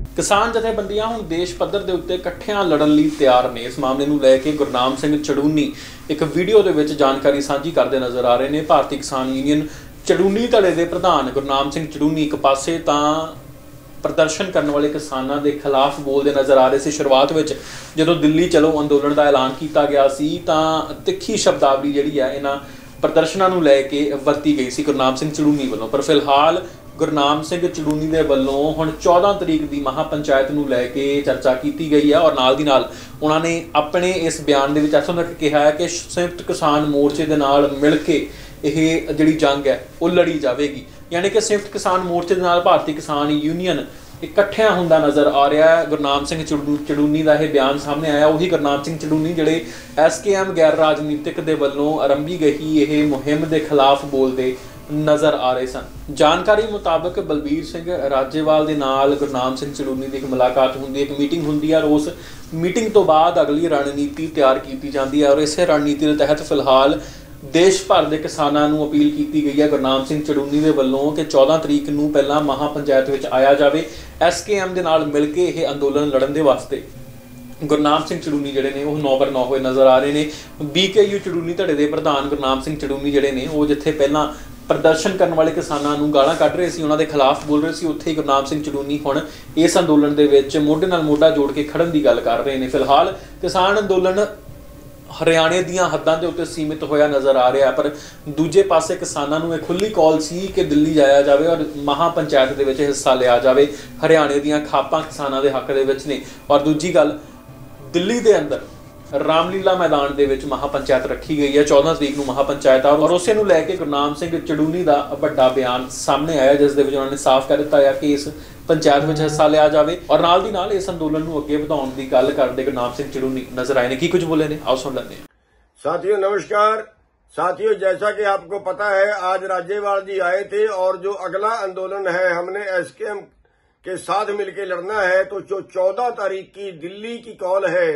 किसान जथेबंदियां हुण देश पद्धर दे उत्ते इकट्ठियां लड़न लई तैयार ने। इस मामले नूं लैके गुरनाम सिंह चड़ूनी एक वीडियो दे विच जानकारी साझी करदे नज़र आ रहे ने। भारतीय किसान यूनियन चड़ूनी धड़े दे प्रधान गुरनाम सिंह चड़ूनी एक पासे तां प्रदर्शन करने वाले किसानों के खिलाफ बोलते नज़र आ रहे थे। शुरुआत में जो दिल्ली चलो अंदोलन का ऐलान किया गया तो तिखी शब्दावली जी है इन्हों प्रदर्शनों को लैके वरती गई सी गुरनाम सिंह चड़ूनी वालों। पर फिलहाल गुरनाम सिंह चड़ूनी के वालों हुण 14 तरीक की महापंचायत को लैके चर्चा की गई है और नाल दी नाल उन्होंने अपने इस बयान के इतों तक कहा है कि संयुक्त किसान मोर्चे के नाल मिल के यह जी जंग है वो लड़ी जाएगी। यानी कि संयुक्त किसान मोर्चे के नाल भारतीय किसान यूनियन इकट्ठिया होंदा नज़र आ रहा है। गुरनाम सिंह चड़ूनी का यह बयान सामने आया, वही गुरनाम सिंह चड़ूनी जिहड़े SKM गैर राजनीतिक दे वल्लों आरंभी गई यह मुहिम के खिलाफ बोलते नज़र आ रहे सन। जानकारी मुताबिक बलबीर सिंह राजेवाल के नाल गुरनाम सिंह चड़ूनी की एक मुलाकात होंदी, एक मीटिंग होंदी है और उस मीटिंग तो बाद अगली रणनीति तैयार की जाती है और इस रणनीति के तहत फिलहाल देश भर के किसानों को अपील की गई है गुरनाम सिंह चड़ूनी के वलों कि 14 तरीक को पहला महापंचायत में आया जाए। SKM के नाल मिल के यह अंदोलन लड़न के वास्ते गुरनाम सिंह चड़ूनी जिहड़े ने 9 पर 9 हुए नज़र आ रहे हैं। BKU चड़ूनी धड़े के प्रधान गुरनाम सिंह चड़ूनी जिहड़े ने वो जिथे पहला प्रदर्शन करने वाले किसानों को गालां कढ़ रहे सी, उन्होंने खिलाफ बोल रहे सी, उत्थे ही गुरनाम सिंह चड़ूनी हुण इस अंदोलन के विच मोढे नाल मोढा जोड़ के खड़न की गल कर रहे हैं। फिलहाल किसान अंदोलन हरियाणे दीयां हद्दां दे उत्ते सीमित होया नज़र आ रहा है, पर दूजे पासे किसानों को एक खुली कॉल सी कि दिल्ली जाया जाए और महापंचायत के विच हिस्सा लिया जाए। हरियाणे दीयां खापां किसानों के हक दे विच ने और दूजी गल दिल्ली के अंदर रामलीला मैदान के विच महापंचायत रखी गई है। 14 तरीक को महापंचायत और उसे नूं लैके गुरनाम सिंह चड़ूनी का बड़ा बयान सामने आया जिस दे विच उन्होंने साफ कर दिता है कि इस पंचायत में हिस्सा लिया जाए और नाल दी नाल इस अंदोलन को अगे बढ़ाने की गल करते गुरनाम सिंह चड़ूनी नजर आए ने। की कुछ बोले ने, आओ सुन लेते हैं। साथियों नमस्कार। साथियों, जैसा कि आपको पता है आज राज्यपाल जी आए थे और जो अगला आंदोलन है हमने SKM के साथ मिलकर लड़ना है, तो जो 14 तारीख की दिल्ली की कॉल है,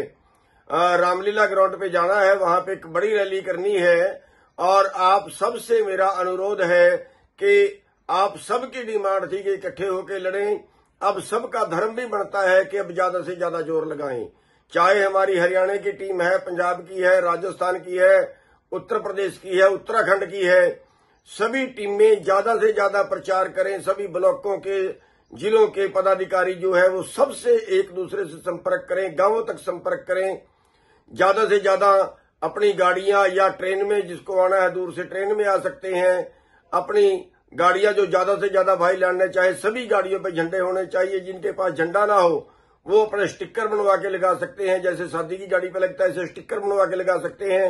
रामलीला ग्राउंड पे जाना है, वहां पे एक बड़ी रैली करनी है और आप सबसे मेरा अनुरोध है कि आप सबकी डिमांड थी कि इकट्ठे होकर लड़ें। अब सबका धर्म भी बनता है कि अब ज्यादा से ज्यादा जोर लगाएं, चाहे हमारी हरियाणा की टीम है, पंजाब की है, राजस्थान की है, उत्तर प्रदेश की है, उत्तराखंड की है, सभी टीमें ज्यादा से ज्यादा प्रचार करें। सभी ब्लॉकों के जिलों के पदाधिकारी जो है वो सबसे एक दूसरे से संपर्क करें, गांवों तक संपर्क करें, ज्यादा से ज्यादा अपनी गाड़ियां या ट्रेन में, जिसको आना है दूर से ट्रेन में आ सकते हैं, अपनी गाड़ियां जो ज्यादा से ज्यादा भाई लाने चाहे, सभी गाड़ियों पे झंडे होने चाहिए। जिनके पास झंडा ना हो वो अपने स्टिकर बनवा के लगा सकते हैं, जैसे शादी की गाड़ी पे लगता है ऐसे स्टिकर बनवा के लगा सकते हैं।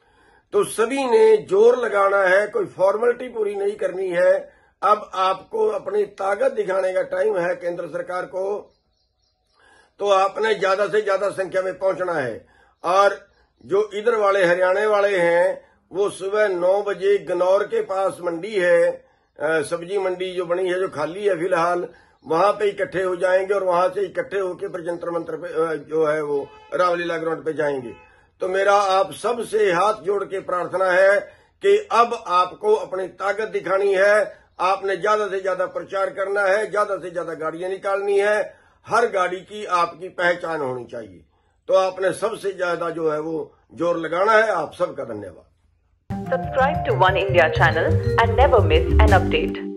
तो सभी ने जोर लगाना है, कोई फॉर्मेलिटी पूरी नहीं करनी है। अब आपको अपनी ताकत दिखाने का टाइम है केंद्र सरकार को, तो आपने ज्यादा से ज्यादा संख्या में पहुंचना है। और जो इधर वाले हरियाणा वाले हैं वो सुबह 9 बजे गनौर के पास मंडी है, सब्जी मंडी जो बनी है, जो खाली है फिलहाल, वहां पे इकट्ठे हो जाएंगे और वहां से इकट्ठे होकर फिर जंतर मंतर पे जो है वो रामलीला ग्राउंड पे जाएंगे। तो मेरा आप सबसे हाथ जोड़ के प्रार्थना है कि अब आपको अपनी ताकत दिखानी है, आपने ज्यादा से ज्यादा प्रचार करना है, ज्यादा से ज्यादा गाड़ियां निकालनी है, हर गाड़ी की आपकी पहचान होनी चाहिए। तो आपने सबसे ज्यादा जो है वो जोर लगाना है। आप सबका धन्यवाद। Subscribe to One India channel and never miss an update.